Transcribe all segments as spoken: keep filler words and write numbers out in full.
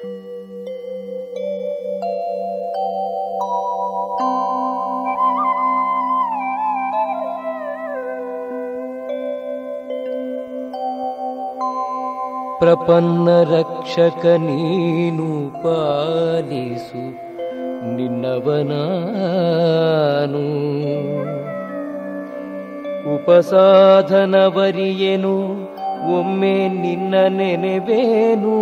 ಪ್ರಪನ್ನ ರಕ್ಷಕ ನೀನು ಪಾಲಿಸು ನಿನ್ನವನಾನು. ಉಪಸಾಧನವರಿಯೇನು ಒಮ್ಮೆ ನಿನ್ನ ನೆನೆವೇನು.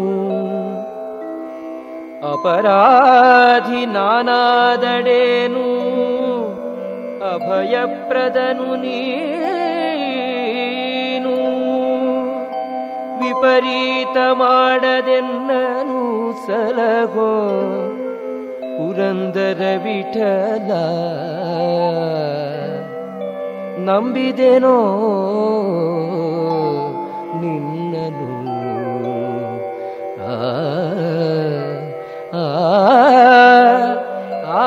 ಅಪರಾಧಿ ನಾನಾದಡೇನು ಅಭಯಪ್ರದನು ನೀನು. ವಿಪರೀತ ಮಾಡದೆನ್ನನು ಸಲಹೋ ಪುರಂದರ ವಿಠಲ. ನಂಬಿದೆನೋ ನಿನ್ನನು. ಆ ಆ ಆ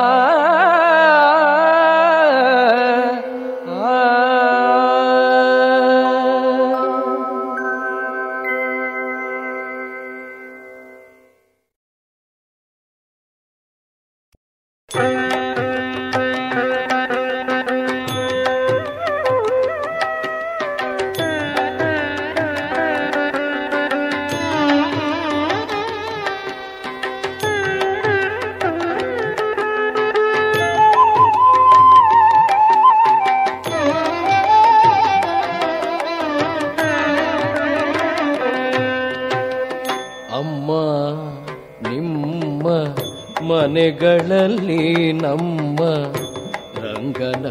ಮನೆಗಳಲ್ಲಿ ನಮ್ಮ ರಂಗನ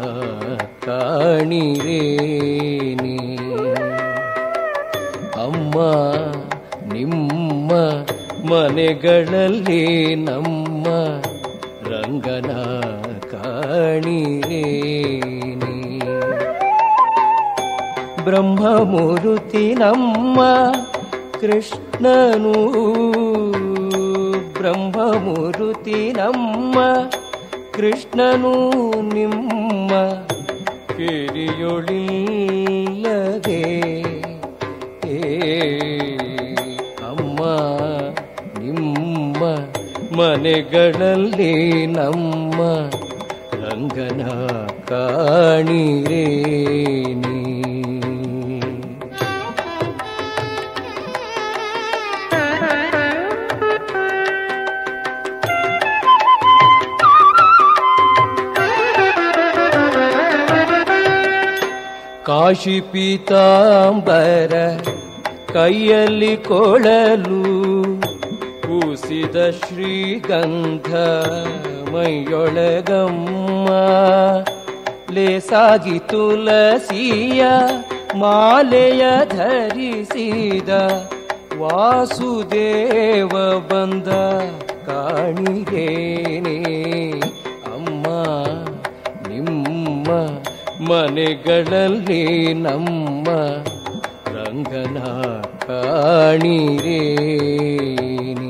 ಕಾಣಿರೇನಿ. ಅಮ್ಮ ನಿಮ್ಮ ಮನೆಗಳಲ್ಲಿ ನಮ್ಮ ರಂಗನ ಕಾಣಿರೇನಿ. ಬ್ರಹ್ಮಮೂರ್ತಿ ನಮ್ಮ ಕೃಷ್ಣನು. ಬ್ರಹ್ಮಮೂರ್ತಿ ನಮ್ಮ ಕೃಷ್ಣನು ನಿಮ್ಮ ಕಿರಿಯೊಳಿಲ್ಲದೆ. ಅಮ್ಮ ನಿಮ್ಮ ಮನೆಗಳಲ್ಲಿ ನಮ್ಮ ರಂಗನ ಕಾಣಿರೇನಿ. ಕಾಶಿ ಪೀತಾಂಬರ ಕೈಯಲ್ಲಿ ಕೊಳಲು ಕೂಸಿದ ಶ್ರೀಗಂಧ ಮೈಯೊಳಗಮ್ಮ. ಲೇಸಾಗಿ ತುಳಸಿಯ ಮಾಲೆಯ ಧರಿಸಿದ ವಾಸುದೇವ ಬಂದ ಕಾಣಿರೇನೆ. ಅಮ್ಮ ನಿಮ್ಮ ಮನೆಗಳಲ್ಲಿ ನಮ್ಮ ರಂಗನ ಕಾಣಿರೇನಿ.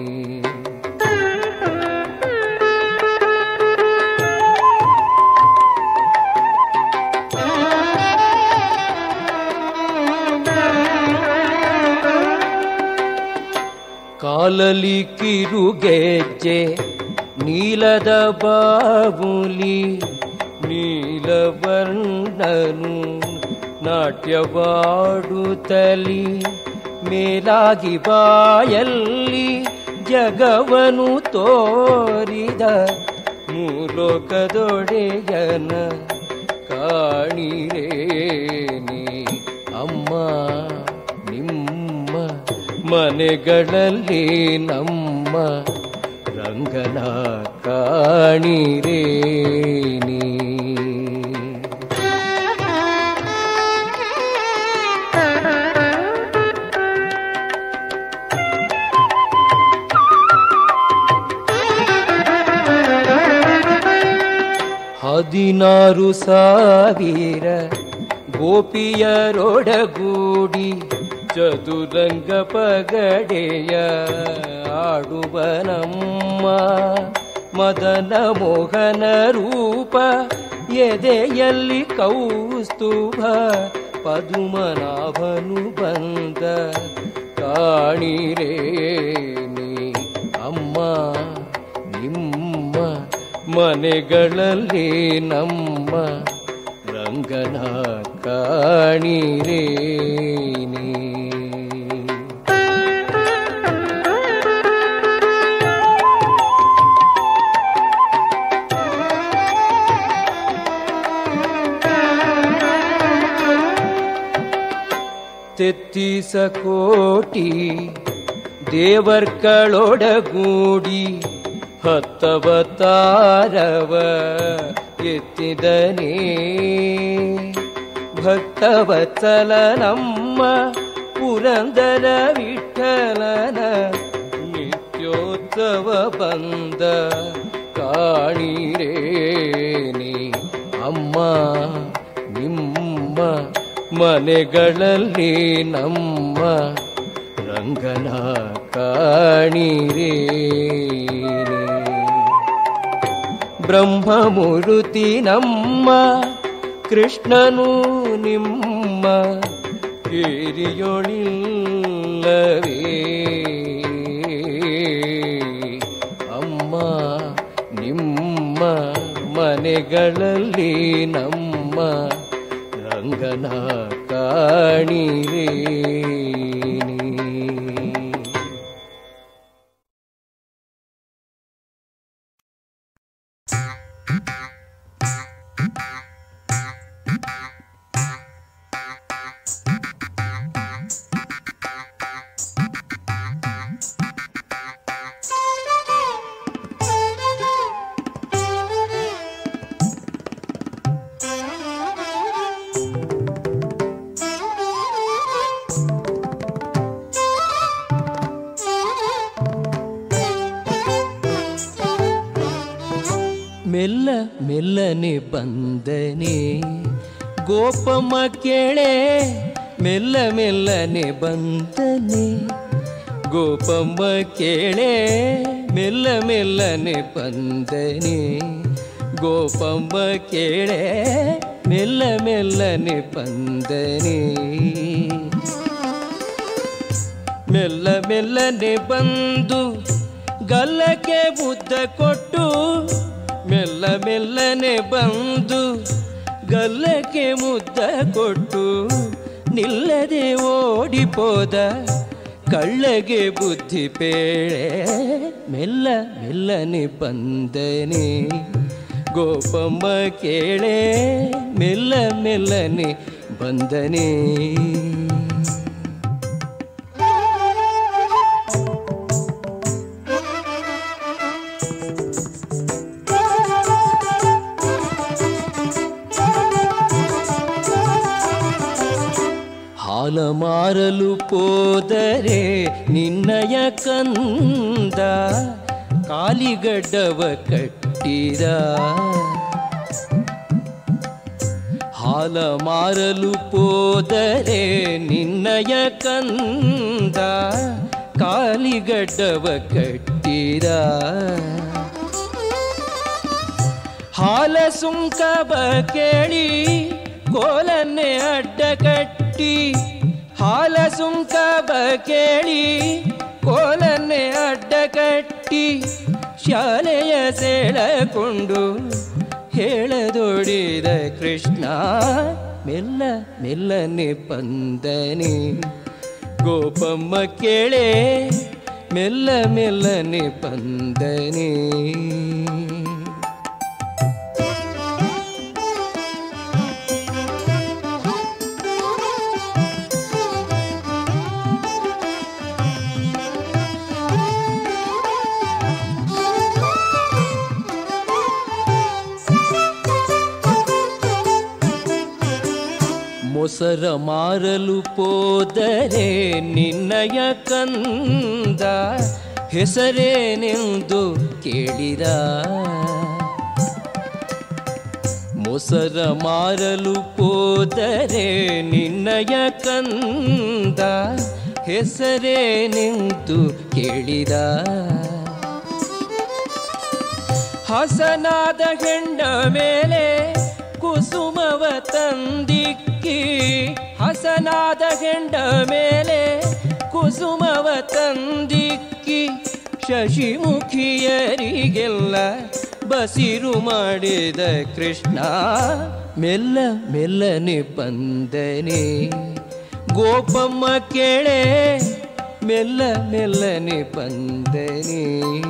ಕಾಲಲಿ ಕಿರುಗೆಜ್ಜೆ ನೀಲದ ಬಾವುಲಿ ನೀಲವರ್ಣನು ನಾಟ್ಯವಾಡುತ್ತಲಿ ಮೇಲಾಗಿ ಬಾಯಲ್ಲಿ ಜಗವನು ತೋರಿದ ಮೂಲೋಕದೊಡೆಯನ ಕಾಣಿರೇನಿ. ಅಮ್ಮ ನಿಮ್ಮ ಮನೆಗಳಲ್ಲಿ ನಮ್ಮ ರಂಗನ ಕಾಣಿರೇನಿ. ಹದಿನಾರು ಸಾವಿರ ಗೋಪಿಯರೊಡಗೂಡಿ ಚದುರಂಗ ಪಗಡೆಯ ಆಡುವನಮ್ಮ. ಮದನ ಮೋಹನ ರೂಪ ಎದೆಯಲ್ಲಿ ಕೌಸ್ತುಭ ಪದುಮನಾಭನು ಬಂದ ಕಾಣಿರೇನಿ. ನಿಮ್ಮ ಮನೆಗಳಲ್ಲಿ ನಮ್ಮ ರಂಗನ ಕಾಣಿರೇ ನೀ. ತೆತ್ತಿಸ ಕೋಟಿ ದೇವರ್ಗಳೊಡಗೂಡಿ ಹತ್ತವತಾರವ ಎತ್ತಿದನೇ ಭಕ್ತವತ್ಸಲ ನಮ್ಮ ಪುರಂದರ ವಿಠಲನ ನಿತ್ಯೋತ್ಸವ ಬಂದ ಕಾಣಿರೇನಿ. ಅಮ್ಮ ನಿಮ್ಮ ಮನೆಗಳಲ್ಲಿ ನಮ್ಮ ರಂಗನ ಕಾಣಿರೇ. ಬ್ರಹ್ಮಮೂರ್ತಿ ನಮ್ಮ ಕೃಷ್ಣನು ನಿಮ್ಮ ಕೇರಿಯೊಳಿಲ್ಲವೇ. ಅಮ್ಮ ನಿಮ್ಮ ಮನೆಗಳಲ್ಲಿ ನಮ್ಮ ರಂಗನ ಕಾಣಿರೇ. ಮೆಲ್ಲ ಮೆಲ್ಲನೆ ಬಂದನೆ ಗೋಪಮ್ಮ ಕೇಳೆ. ಮೆಲ್ಲ ಮೆಲ್ಲನೆ ಬಂದನೆ ಗೋಪಮ್ಮ ಕೇಳೆ. ಮೆಲ್ಲ ಮೆಲ್ಲನೆ ಬಂದನೆ ಗೋಪಮ್ಮ ಕೇಳೆ. ಮೆಲ್ಲ ಮೆಲ್ಲನೆ ಬಂದನೆ ಮೆಲ್ಲ ಮೆಲ್ಲನೆ ಬಂದು ಗಲ್ಲಕ್ಕೆ ಮುದ್ದ ಕೊಟ್ಟು. ಮೆಲ್ಲ ಮೆಲ್ಲನೆ ಬಂದು ಗಲ್ಲಕ್ಕೆ ಮುದ್ದ ಕೊಟ್ಟು ನಿಲ್ಲದೆ ಓಡಿಪೋದ ಕಳ್ಳಗೆ ಬುದ್ಧಿ ಪೇಳೆ. ಮೆಲ್ಲ ಮೆಲ್ಲನೆ ಬಂದನೆ ಗೋಪಮ್ಮ ಕೇಳೆ. ಮೆಲ್ಲ ಮೆಲ್ಲನೆ ಬಂದನೆ ಹಾಲ ಮಾರಲು ಪೋದರೆ ನಿನ್ನಯ ಕಂದ ಕಾಲಿಗಡ್ಡವ ಕಟ್ಟಿದ. ಹಾಲ ಮಾರಲು ಪೋದರೆ ನಿನ್ನಯ ಕಂದ ಕಾಲಿಗಡ್ಡವ ಕಟ್ಟಿದ. ಹಾಲ ಸುಂಕವ ಕೇಳಿ ಕೋಲನ್ನೇ ಅಡ್ಡ ಕಟ್ಟಿ. ಹಾಲ ಸುಂಕವ ಕೇಳಿ ಕೋಲನ್ನೇ ಅಡ್ಡ ಕಟ್ಟಿ ಶಾಲೆಯ ಸೆಳೆಕೊಂಡು ಹೇಳದೊಡಿದ ಕೃಷ್ಣ. ಮೆಲ್ಲ ಮೆಲ್ಲನೆ ಬಂದನೆ ಗೋಪಮ್ಮ ಕೇಳೆ. ಮೆಲ್ಲ ಮೆಲ್ಲನೆ ಬಂದನೆ ಮೊಸರ ಮಾರಲು ಪೋದರೆ ನಿನ್ನಯ ಕಂದ ಹೆಸರೇನೆಂದು ಕೇಳಿದ. ಮೊಸರ ಮಾರಲು ಪೋದರೆ ನಿನ್ನಯ ಕಂದ ಹೆಸರೇನೆಂದು ಕೇಳಿದ. ಹಸನಾದ ಹೆಣ್ಣ ಮೇಲೆ ಕುಸುಮವ ತಂದಿಕ್ಕಿ. ಹಸನಾದ ಹೆಂಡ ಮೇಲೆ ಕುಸುಮವ ತಂದಿಕ್ಕಿ ಶಶಿಮುಖಿಯರಿಗೆಲ್ಲ ಬಸಿರು ಮಾಡಿದ ಕೃಷ್ಣ ಮೆಲ್ಲ ಮೆಲ್ಲನೆ ಬಂದನೆ ಗೋಪಮ್ಮ ಕೇಳೆ ಮೆಲ್ಲ ಮೆಲ್ಲನೆ ಬಂದನೆ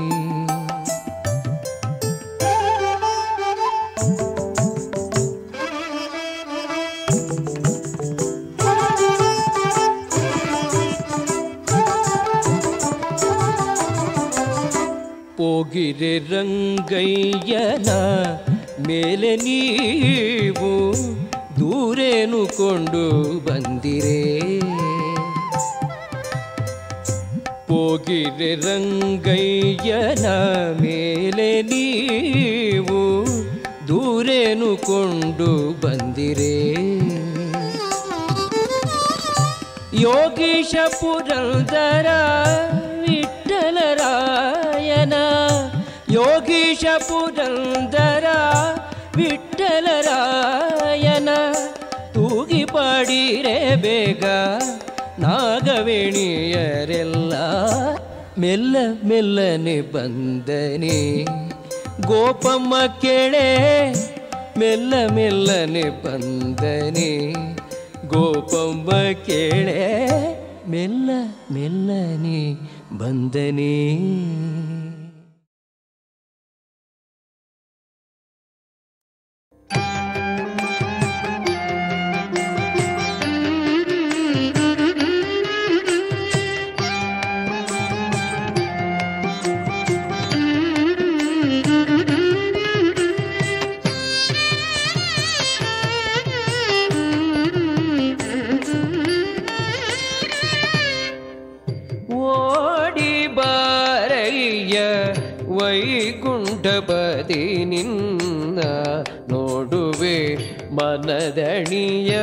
ಹೋಗಿರೆ ರಂಗಯ್ಯನ ಮೇಲೆ ನೀವು ದೂರೇನು ಕೊಂಡು ಬಂದಿರೆ ಹೋಗಿರೆ ರಂಗಯ್ಯನ ಮೇಲೆ ನೀವು ದೂರೇನು ಕೊಂಡು ಬಂದಿರೆ ಯೋಗೀಶ ಪುರಂದರ ವಿಠ್ಠಲರಾಯನ ಯೋಗೀಶ ಪುರಂದರ ವಿಠ್ಠಲರಾಯನ ತೂಗಿ ಪಾಡಿರೆ ಬೇಗ ನಾಗವೇಣಿಯರೆಲ್ಲ ಮೆಲ್ಲ ಮೆಲ್ಲನೆ ಬಂದನೆ ಗೋಪಮ್ಮ ಕೇಳೆ ಮೆಲ್ಲ ಮೆಲ್ಲನೆ ಬಂದನೆ ಗೋಪಮ್ಮ ಕೇಳೆ ಮೆಲ್ಲ ಮೆಲ್ಲನೆ ಬಂದನೆ ವೈಕುಂಠಪತಿ ನಿನ್ನ ನೋಡುವೆ ಮನದಣಿಯ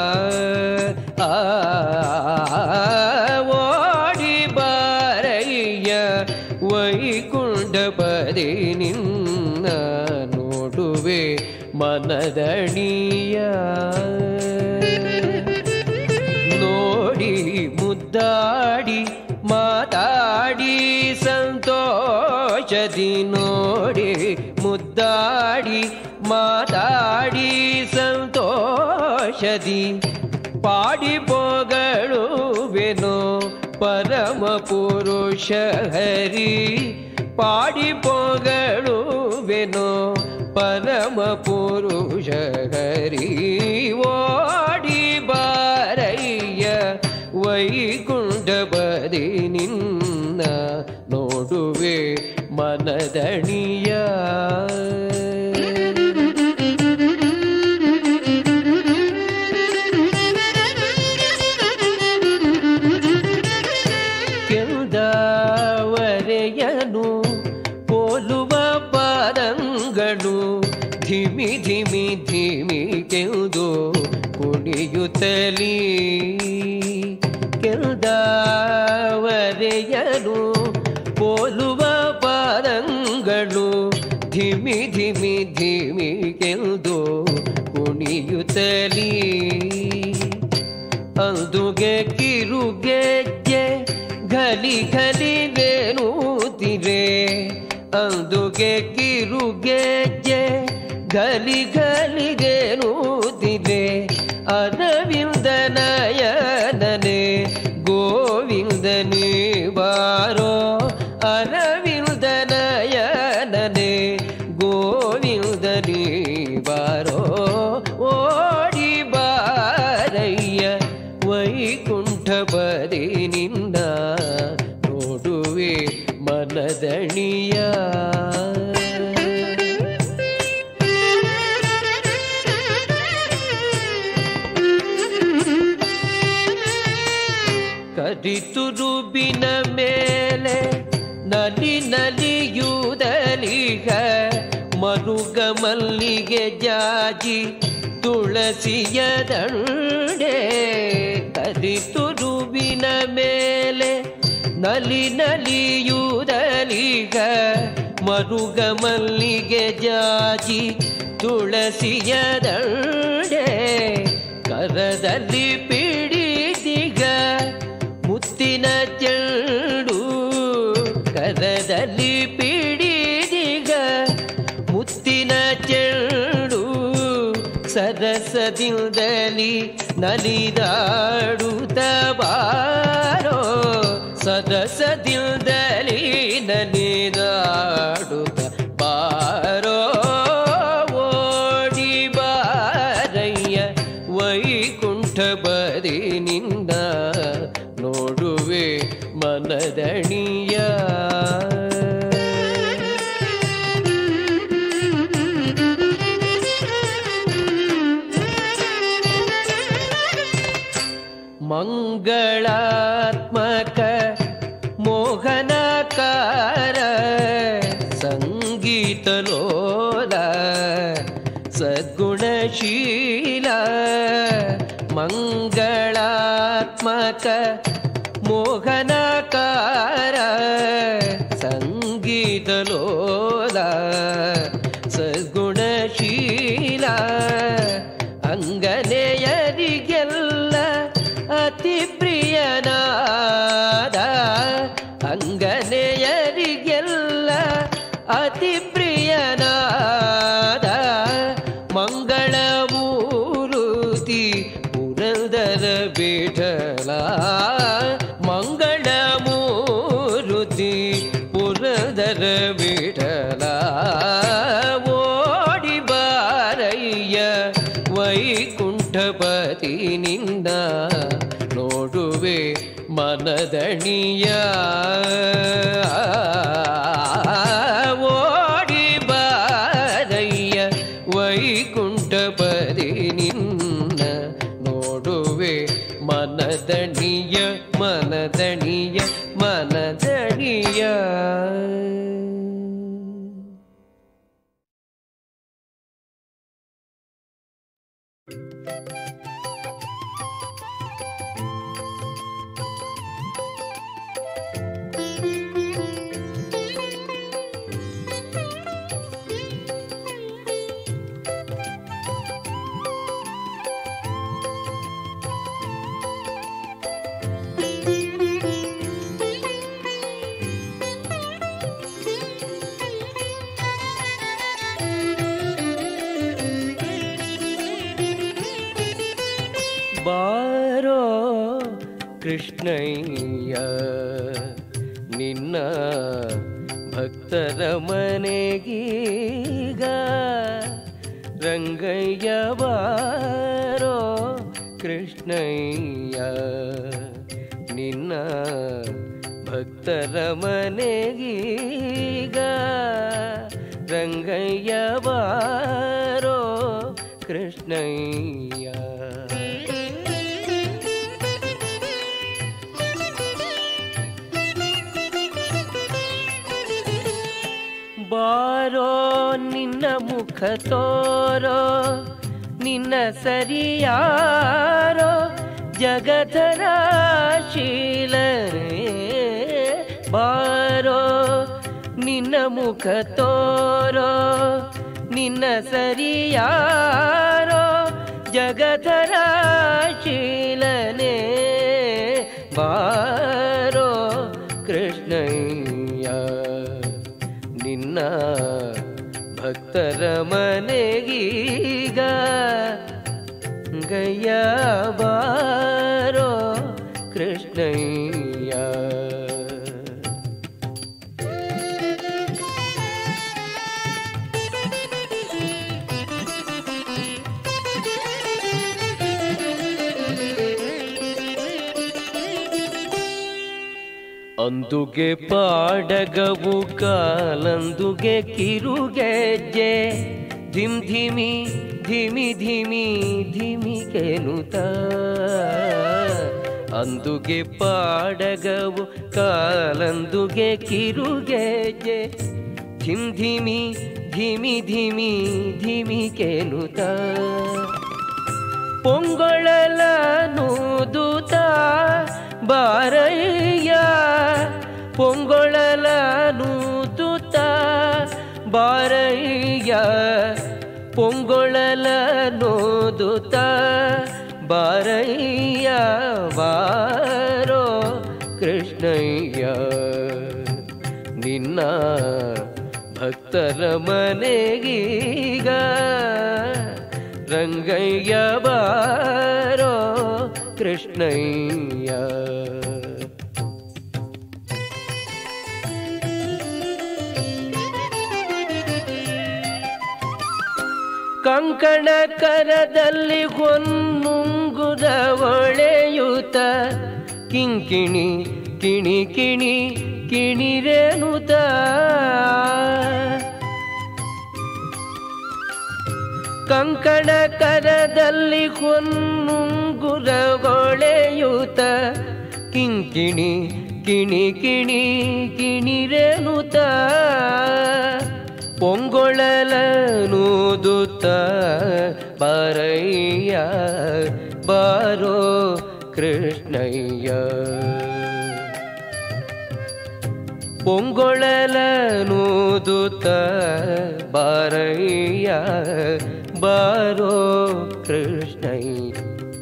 ಓಡಿ ಬಾರಯ್ಯ ವೈಕುಂಠಪತಿ ನಿನ್ನ ನೋಡುವೆ ಮನದಣಿಯ ನೋಡಿ ಮುದ್ದಾಡಿ ಮಾತಾಡಿ ಸಂತೋಷದಿ ನೋಡಿ ಮುದ್ದಾಡಿ ಮಾತಾಡಿ ಸಂತೋಷದಿ ಪಾಡಿ ಪೊಗಳುವೆನೋ ಪರಮ ಪುರುಷ ಹರಿ ಪಾಡಿ ಪೊಗಳುವೆನೋ ಪರಮ ಪುರುಷ ಹರಿ ಓಡಿ ಬಾರಯ್ಯ ವೈಕುಂಠಪತಿ ನಿನ್ನ ನೋಡುವೆ ಮನದಣಿಯ ಕೆಂದವರೆಯನು ಪೋಲುವ ಪಾದಂಗಳು ಧಿಮಿ ಧಿಮಿ ಧಿಮಿ ಕೆಂದು ಕುಣಿಯುತ್ತಲೀ ಕೆಂದವರೆಯನು ಪೋಲುವ ಪಾದಂಗಳು ಧಿಮಿ ಧಿಮಿ ಧಿಮಿ ಕೆಂದು ಕುಣಿಯುತ್ತಲೀ ಅಂದುಗೆ ಕಿರುಗೆಜ್ಜೆ ಘಲಿ ಘಲಿಗೆನುತ್ತಿರೆ ಅಂದುಗೆ ಕಿರುಗೆಜ್ಜೆ ಘಲಿ ಘಲಿಗೆನುತ್ತಿರೆ ಅರವಿಂದನಯನನೆ ಗೋವಿಂದನೇ ಬಾರೋ ಅರವಿಂದನಯನನೆ ಗೋವಿಂದನೇ ಬಾರೋ ಓಡಿ ಬಾರಯ್ಯ ವೈಕುಂಠಪತಿ ನಿನ್ನ ನೋಡುವೆ ಮನದಣಿಯ ಕರಿತುರುಬಿನ ಮೇಲೆ ನಲಿ ನಲಿಯುವುದಲಿಗ ಮರುಗ ಮಲ್ಲಿಗೆ ಜಾಜಿ ತುಳಸಿಯ ದಂಡೆ ಕರಿತುರುಬಿನ ಮೇಲೆ ನಲಿ ನಲಿಯುವುದಲಿಗ ಮರುಗ ಮಲ್ಲಿಗೆ ಜಾಜಿ ತುಳಸಿಯ ದಂಡೆ ಕರದಲ್ಲಿ ಪಿಡಿದಿಗ ಮುತ್ತಿನ ಚೆಂಡು ಕರ ಕರದಲ್ಲಿ ಪಿಡಿದಿಗ ಮುತ್ತಿನ ಚೆಂಡು ಸರಸದಿಂದಲಿ ನಲಿದಾಡುತ್ತ ಬಾರೋ ಸರಸದಿಂದಲಿ ನಲಿದಾಡುತ್ತ ಬಾರೋ ಓಡಿ ಬಾರಯ್ಯ ವೈಕುಂಠ ಬದಿನಿಂದ ನೋಡುವೆ ಮನದಣಿಯ ಮಂಗಳಾತ್ಮಕ ಮೋಹನಕಾರ ಸಂಗೀತಲೋಲ ಸದ್ಗುಣಶೀಲ ಮಂಗಳಾತ್ಮಕ ಮೋಹನಕಾರ ಸಂಗೀತಲೋಲ ಸದ್ಗುಣಶೀಲ ಅಂಗನೆಯರಿಗೆಲ್ಲ ಅತಿ ಪ್ರಿಯನಾದ ಅಂಗನೆಯರಿಗೆಲ್ಲ ಅತಿ ಪ್ರಿಯನಾದ ಮಂಗಳಮೂರುತಿ ಪುರಂದರ ವಿಠಲ ಮಂಗಳಮೂರುತಿ ಪುರಂದರ ವಿಠಲ ಓಡಿ ಬಾರಯ್ಯ ವೈಕುಂಠಪತಿನಿಂದ ನೋಡುವೆ ಮನದಣಿಯ ಓಡಿ ಬಾರಯ್ಯ ವೈಕುಂಠಪತಿನಿಂದ ನೋಡುವೆ ಮನದಣಿಯ ಮನದಣಿಯ ಮನದಣಿಯ ಬಾರೋ ಕೃಷ್ಣಯ್ಯ ನಿನ್ನ ಭಕ್ತರ ಮನೆಗೀಗ ರಂಗಯ್ಯ ಬಾರೋ ಕೃಷ್ಣಯ್ಯ ನಿನ್ನ ಭಕ್ತರ ಮನೆಗೀಗ ರಂಗಯ್ಯ ಬಾರೋ ಕೃಷ್ಣಯ್ಯ ಬಾರೋ ನಿನ್ನ ಮುಖ ತೋರೋ ನಿನ್ನ ಸರಿಯಾರೋ ಜಗಧರ ಶೀಲರೇ ಬಾರೋ ನಿನ್ನ ಮುಖ ತೋರೋ ನಿನ್ನ ಸರಿಯಾರೋ ಜಗಧರ ಶೀಲನೇ ಬಾರೋ ಕೃಷ್ಣಯ್ಯ ನಿನ್ನ ಭಕ್ತರ ಮನೆಗೀಗ ಗಯ್ಯ ಬಾರೋ ಕೃಷ್ಣಯ್ಯ ಅಂದುಗೆ ಪಾಡಗವು ಕಾಲಂದುಗೆ ಕಿರುಗೆಜ್ಜೆ ಧಿಮ್ ಧಿಮಿ ಧಿಮಿ ಧಿಮಿ ಧಿಮಿ ಕೆನುತ ಅಂದುಗೆ ಪಾಡಗವು ಕಾಲಂದುಗೆ ಕಿರುಗೆಜ್ಜೆ ಧಿಮ್ ಧಿಮಿ ಧಿಮಿ ಧಿಮಿ ಧಿಮಿ ಕೆನುತ ಪೊಂಗೊಳಲನು ದೂತ ಬಾರಯ್ಯ ಪೊಂಗೊಳಲನು ದೂತ ಬಾರಯ್ಯ ಪೊಂಗೊಳಲನು ದೂತ ಬಾರಯ್ಯ ಬಾರೋ ಕೃಷ್ಣಯ್ಯ ನಿನ್ನ ಭಕ್ತರ ಮನೆಗೀಗ ರಂಗಯ್ಯ ಬಾರೋ ಕೃಷ್ಣಯ್ಯ. ಕಂಕಣ ಕರದಲ್ಲಿ ಹೊನ್ನುಂಗುರ ಒಳೆಯುತ ಕಿಂಕಿಣಿ ಕಿಣಿ ಕಿಣಿ ಕಿಣಿರೇನುತ ಕಂಕಣ ಕರದಲ್ಲಿ ಹೊನ್ನುಂಗುರ ಒಳೆಯುತ ಕಿಂಕಿಣಿ ಕಿಣಿ ಕಿಣಿ ಕಿಣಿರೇನುತ ಪೊಂಗೊಳಲನೂದುತ್ತ ಬಾರಯ್ಯ ಬಾರೋ ಕೃಷ್ಣಯ್ಯ. ಪೊಂಗೊಳಲನೂದುತ್ತ ಬಾರಯ್ಯ ಬಾರೋ ಕೃಷ್ಣಯ್ಯ.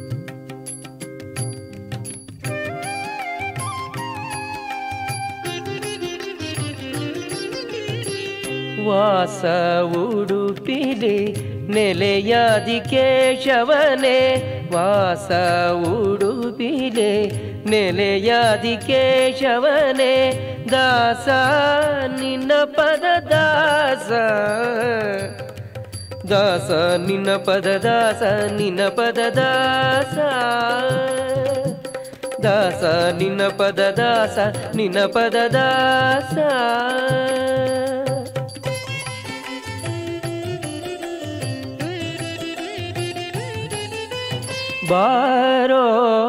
ವಾಸ ಉಡುಪಿಲಿ ನೆಲೆಯಾದಿ ಕೇಶವನೇ ವಾಸ ಉಡುಪಿಲೆ ನೆಲೆಯಾದಿ ಕೇಶವನೇ ದಾಸ ನಿನ್ನ ಪದ ದಾಸ ದಾಸ ನಿನ್ನ ಪದ ದಾಸ ನಿನ್ನ ಪದ ದಾಸ ದಾಸ ನಿನ್ನ ಪದ ದಾಸ ನಿನ್ನ ಪದ ದಾಸ. ಬಾರೋ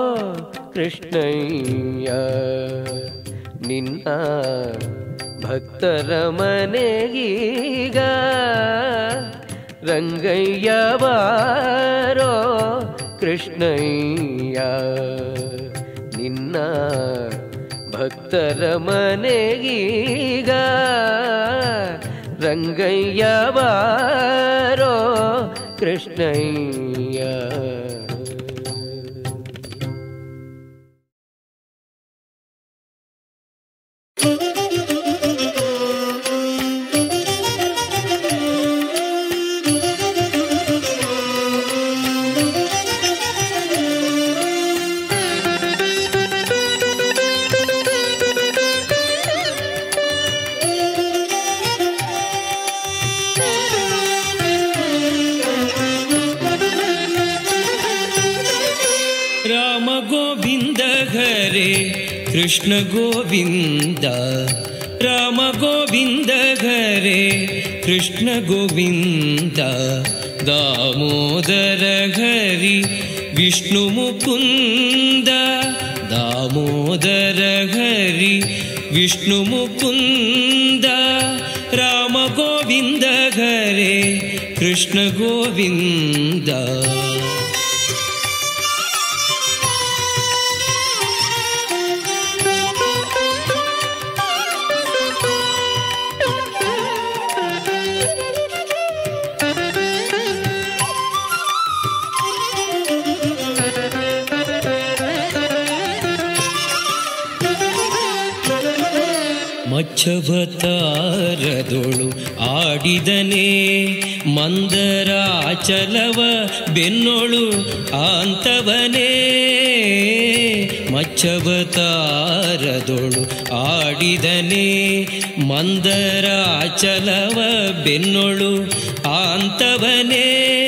ಕೃಷ್ಣಯ್ಯ ನಿನ್ನ ಭಕ್ತರ ಮನೆಗೀಗ ರಂಗಯ್ಯ ಬಾರೋ ಕೃಷ್ಣಯ್ಯ ನಿನ್ನ ಭಕ್ತರ ಮನೆಗೀಗ ರಂಗಯ್ಯ ಬಾರೋ ಕೃಷ್ಣಯ್ಯ. कृष्ण गोविंद राम गोविंद हरे कृष्ण गोविंद दामोदर हरि विष्णु मुकुंद दामोदर हरि विष्णु मुकुंद राम गोविंद हरे कृष्ण गोविंद. ಮಚ್ಚವತಾರದೊಳು ಆಡಿದನೆ ಮಂದರಾಚಲವ ಬೆನ್ನೊಳು ಆಂತವನೇ ಮಚ್ಚವತಾರದೊಳು ಆಡಿದನೆ ಮಂದರಾಚಲವ ಬೆನ್ನೊಳು ಆಂತವನೇ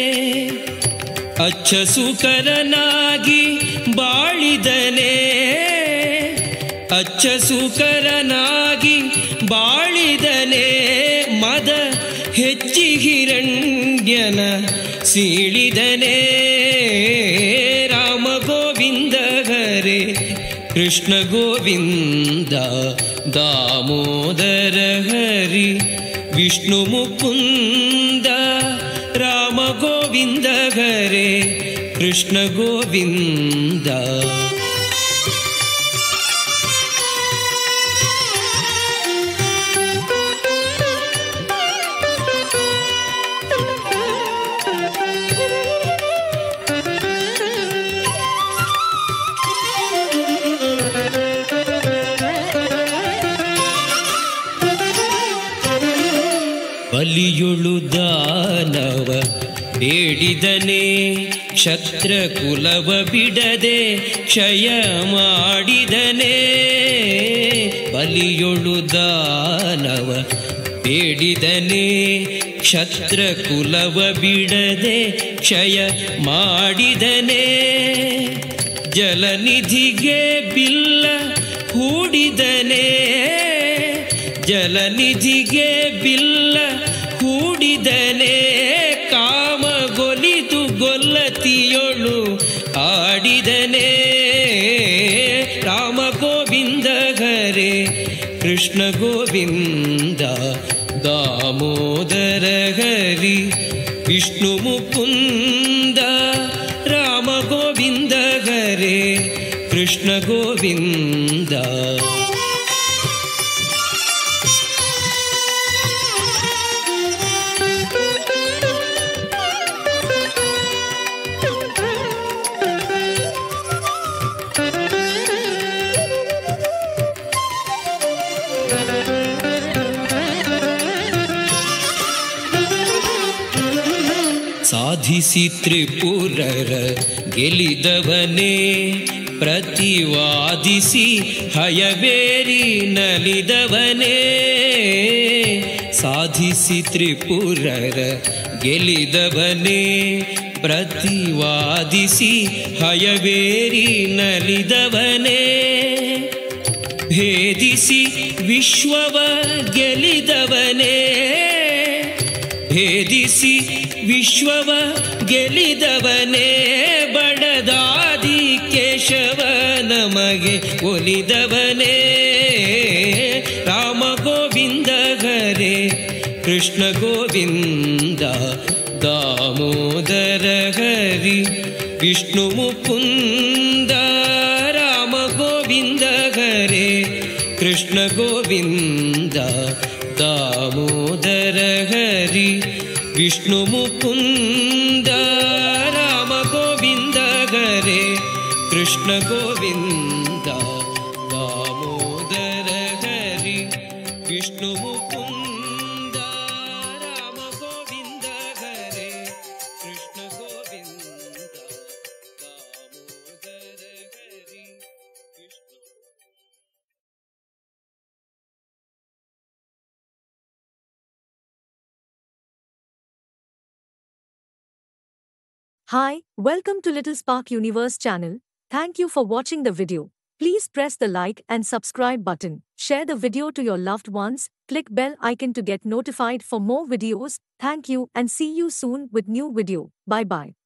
ಅಚ್ಚ ಸುಕರನಾಗಿ ಬಾಳಿದನೆ ಅಚ್ಚ ಸುಕರನಾಗಿ ಬಾಳಿದನೆ ಮದ ಹೆಚ್ಚಿ ಹಿರಣ್ಯನ ಸೀಳಿದನೆ ರಾಮ ಗೋವಿಂದ ಹರೆ ಕೃಷ್ಣ ಗೋವಿಂದ ದಾಮೋದರ ಹರಿ ವಿಷ್ಣು ಮುಕುಂದ ರಾಮ ಗೋವಿಂದ ಹರೆ ಕೃಷ್ಣ ಗೋವಿಂದ. ಬಲಿಯೊಳು ದಾನವ ಬೇಡಿದನೆ ಕ್ಷತ್ರ ಕುಲವ ಬಿಡದೆ ಕ್ಷಯ ಮಾಡಿದನೆ. ಬಲಿಯೊಳು ದಾನವ ಬೇಡಿದನೆ ಕ್ಷತ್ರ ಕುಲವ ಬಿಡದೆ ಕ್ಷಯ ಮಾಡಿದನೆ. ಜಲನಿಧಿಗೆ ಬಿಲ್ಲ ಹೂಡಿದನೆ ಜಲನಿಧಿಗೆ ಬಿಲ್ಲ ಹೂಡಿದನೆ. ಕಾಮಗೊಲಿದು ಗೊಲ್ಲತಿಯೊಳು ಆಡಿದನೆ. ರಾಮ ಗೋವಿಂದ ಹರೇ ಕೃಷ್ಣ ಗೋವಿಂದ ದಾಮೋದರ ಹರಿ ವಿಷ್ಣು ಮುಕುಂದ. ರಾಮ ಗೋವಿಂದ ಹರೇ ಕೃಷ್ಣ ಗೋವಿಂದ. ಸಾಧಿಸಿ ತ್ರಿಪುರರ ಗೆಲಿದವನೇ ಪ್ರತಿವಾದಿಸಿ ಹಯವೇರಿ ನಲಿದವನೇ. ಸಾಧಿಸಿ ತ್ರಿಪುರರ ಗೆಲಿದವನೇ ಪ್ರತಿವಾದಿಸಿ ಹಯವೇರಿ ನಲಿದವನೇ. ಭೇದಿಸಿ ವಿಶ್ವವ ಗೆಲಿದವನೇ ಭೇದಿಸಿ ವಿಶ್ವವ ಗೆಲಿದವನೇ. ಬಡದಾದಿ ಕೇಶವ ನಮಗೆ ಒಲಿದವನೇ. ರಾಮ ಗೋವಿಂದ ಹರೇ ಕೃಷ್ಣ ಗೋವಿಂದ ದಾಮೋದರ ಹರಿ ವಿಷ್ಣು ಮುಕುಂದ. ರಾಮ ಗೋವಿಂದ ಹರೇ ಕೃಷ್ಣ ಗೋವಿಂದ ದಾಮೋದರ ಹರಿ ವಿಷ್ಣು ಮುಕುಂದ. ರಾಮ ಗೋವಿಂದ ಹರೇ ಕೃಷ್ಣ ಗೋವಿಂದ ದಾಮೋದರ ಹರಿ ವಿಷ್ಣು ಮುಕುಂದ. ರಾಮ ಗೋವಿಂದ ಹರೇ ಕೃಷ್ಣ ಗೋವಿಂದ ದಾಮೋದರ ಹರಿ Vishnu. Hi, welcome to Little Spark Universe channel. Thank you for watching the video. Please press the like and subscribe button. Share the video to your loved ones. Click bell icon to get notified for more videos. Thank you and see you soon with new video. Bye bye.